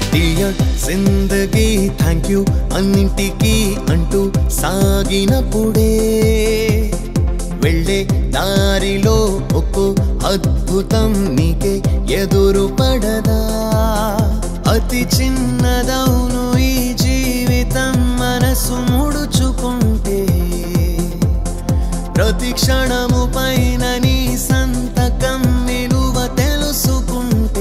Dear Zindagi thank you అన్నింటికీ అంటూ సాగినప్పుడే వెళ్ళే దారిలో ఒక్కో అద్భుతం నీకే ఎదురు పడదా అతి చిన్నదవును ఈ జీవితం మనసు ముడుచుకుంటే ప్రతి క్షణము పైన నీ సంతకం విలువ తెలుసుకుంటే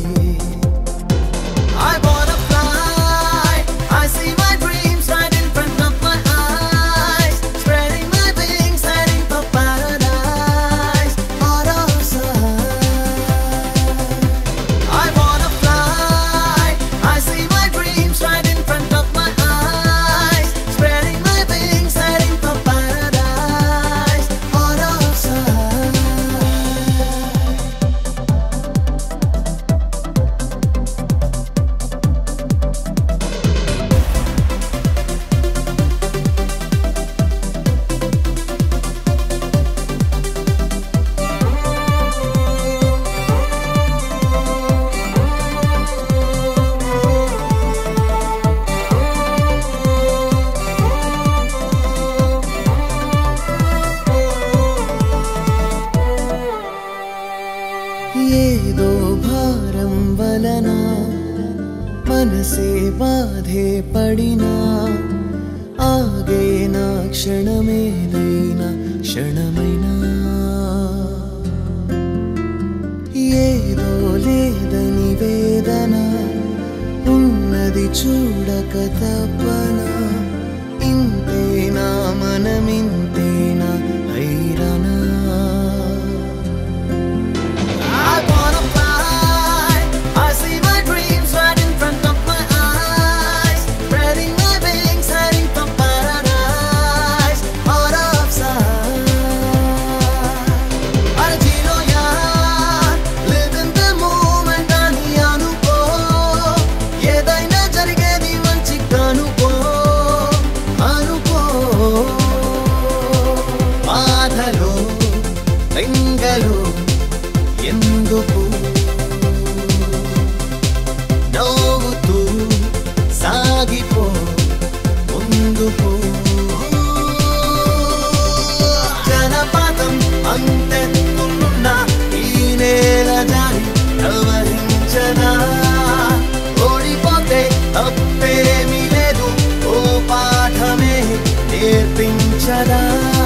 I wanna fly, I see my dreams right in front of my eyes, spreading my wings, heading for paradise, out of sight. I wanna fly, I see my dreams right in front of my eyes, spreading my wings, heading for paradise, out of sight. ఏదో భారం వలన మనసే బాధే పడినా ఆగేనా క్షణమేదైనా క్షణమైనా ఏదో లేదని వేదన ఉన్నది చూడక తప్పనా ఇంతేనా మనమింతేనా హైరానా I wanna fly, I see my dreams right in front of my eyes, spreading my wings, heading for paradise, out of sight. I'll zero yaar, live in the moment ani anuko, edaina jarigedi manchiga anuko, anuko. Baadhalo, bengalo ఎందుకు నవ్వుతూ సాగిపో ముందుకు జనపదం అంతెత్తున్న ఈ నేల జారి ప్రవహించదా ఓడిపోతే తప్పేమీ లేదు ఓ పాఠమే నేర్పించదా